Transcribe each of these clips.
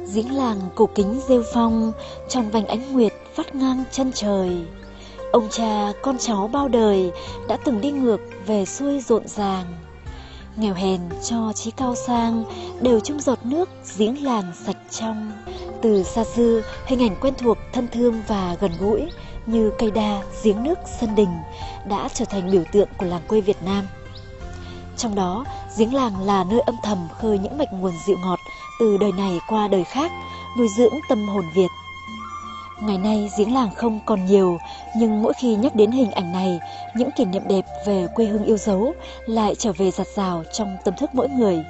Giếng làng cổ kính rêu phong, tròn vành ánh nguyệt vắt ngang chân trời. Ông cha con cháu bao đời đã từng đi ngược về xuôi rộn ràng. Nghèo hèn cho chí cao sang đều chung giọt nước giếng làng sạch trong. Từ xa xưa, hình ảnh quen thuộc, thân thương và gần gũi như cây đa, giếng nước, sân đình đã trở thành biểu tượng của làng quê Việt Nam. Trong đó, giếng làng là nơi âm thầm khơi những mạch nguồn dịu ngọt từ đời này qua đời khác, nuôi dưỡng tâm hồn Việt. Ngày nay giếng làng không còn nhiều, nhưng mỗi khi nhắc đến hình ảnh này, những kỷ niệm đẹp về quê hương yêu dấu lại trở về dạt dào trong tâm thức mỗi người.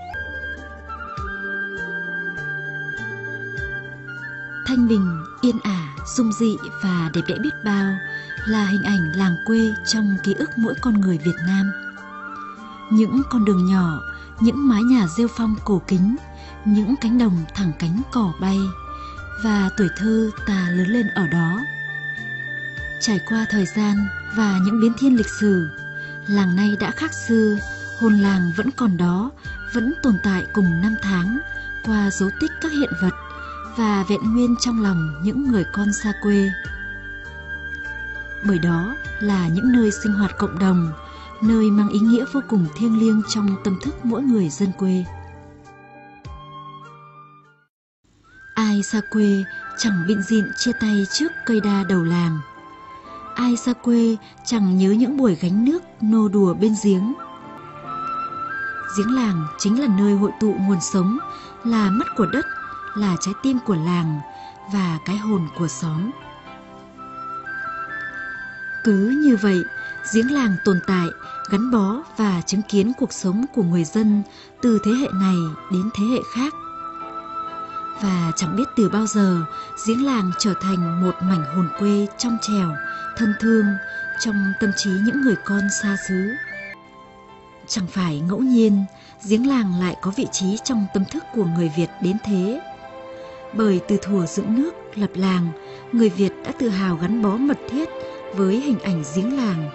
Thanh bình, yên ả, dung dị và đẹp đẽ biết bao là hình ảnh làng quê trong ký ức mỗi con người Việt Nam. Những con đường nhỏ, những mái nhà rêu phong cổ kính, những cánh đồng thẳng cánh cỏ bay, và tuổi thơ ta lớn lên ở đó. Trải qua thời gian và những biến thiên lịch sử, làng nay đã khác xưa, hồn làng vẫn còn đó, vẫn tồn tại cùng năm tháng, qua dấu tích các hiện vật và vẹn nguyên trong lòng những người con xa quê. Bởi đó là những nơi sinh hoạt cộng đồng, nơi mang ý nghĩa vô cùng thiêng liêng trong tâm thức mỗi người dân quê. Ai xa quê chẳng bịn dịn chia tay trước cây đa đầu làng. Ai xa quê chẳng nhớ những buổi gánh nước nô đùa bên giếng. Giếng làng chính là nơi hội tụ nguồn sống, là mắt của đất, là trái tim của làng và cái hồn của xóm. Cứ như vậy, giếng làng tồn tại, gắn bó và chứng kiến cuộc sống của người dân từ thế hệ này đến thế hệ khác. Và chẳng biết từ bao giờ, giếng làng trở thành một mảnh hồn quê trong trẻo, thân thương trong tâm trí những người con xa xứ. Chẳng phải ngẫu nhiên, giếng làng lại có vị trí trong tâm thức của người Việt đến thế. Bởi từ thuở dựng nước, lập làng, người Việt đã tự hào gắn bó mật thiết với hình ảnh giếng làng.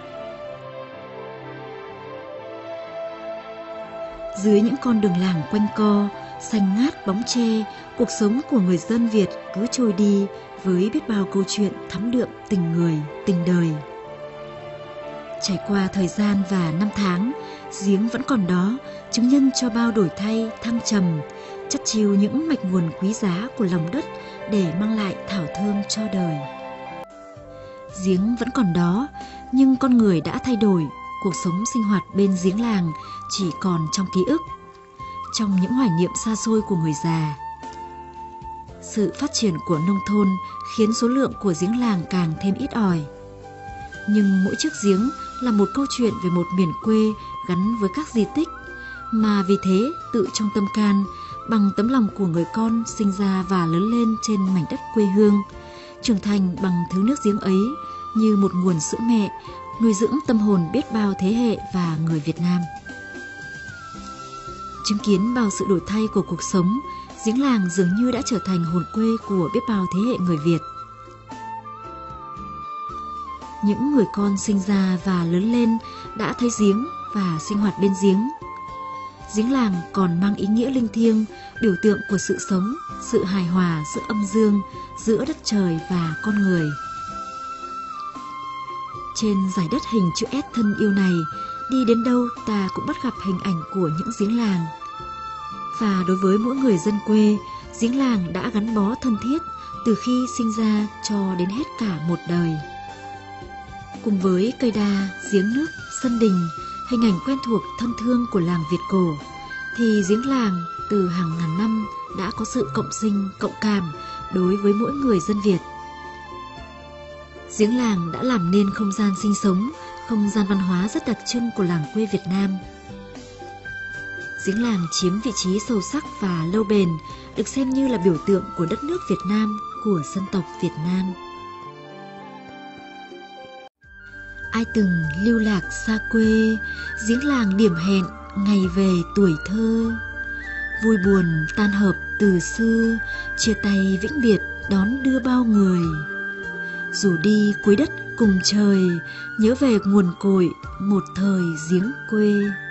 Dưới những con đường làng quanh co, xanh ngát bóng tre, cuộc sống của người dân Việt cứ trôi đi với biết bao câu chuyện thắm đượm tình người, tình đời. Trải qua thời gian và năm tháng, giếng vẫn còn đó, chứng nhân cho bao đổi thay, thăng trầm, chất chiêu những mạch nguồn quý giá của lòng đất để mang lại thảo thơm cho đời. Giếng vẫn còn đó, nhưng con người đã thay đổi, cuộc sống sinh hoạt bên giếng làng chỉ còn trong ký ức, trong những hoài niệm xa xôi của người già. Sự phát triển của nông thôn khiến số lượng của giếng làng càng thêm ít ỏi. Nhưng mỗi chiếc giếng là một câu chuyện về một miền quê gắn với các di tích, mà vì thế tự trong tâm can, bằng tấm lòng của người con sinh ra và lớn lên trên mảnh đất quê hương, trưởng thành bằng thứ nước giếng ấy như một nguồn sữa mẹ, nuôi dưỡng tâm hồn biết bao thế hệ và người Việt Nam. Chứng kiến bao sự đổi thay của cuộc sống, giếng làng dường như đã trở thành hồn quê của biết bao thế hệ người Việt. Những người con sinh ra và lớn lên đã thấy giếng và sinh hoạt bên giếng. Giếng làng còn mang ý nghĩa linh thiêng, biểu tượng của sự sống, sự hài hòa giữa âm dương, giữa đất trời và con người. Trên dải đất hình chữ S thân yêu này, đi đến đâu ta cũng bắt gặp hình ảnh của những giếng làng. Và đối với mỗi người dân quê, giếng làng đã gắn bó thân thiết từ khi sinh ra cho đến hết cả một đời. Cùng với cây đa, giếng nước, sân đình, hình ảnh quen thuộc thân thương của làng Việt cổ, thì giếng làng từ hàng ngàn năm đã có sự cộng sinh, cộng cảm đối với mỗi người dân Việt. Giếng làng đã làm nên không gian sinh sống, không gian văn hóa rất đặc trưng của làng quê Việt Nam. Giếng làng chiếm vị trí sâu sắc và lâu bền, được xem như là biểu tượng của đất nước Việt Nam, của dân tộc Việt Nam. Ai từng lưu lạc xa quê, giếng làng điểm hẹn ngày về tuổi thơ. Vui buồn tan hợp từ xưa, chia tay vĩnh biệt đón đưa bao người. Dù đi cuối đất cùng trời, nhớ về nguồn cội một thời giếng quê.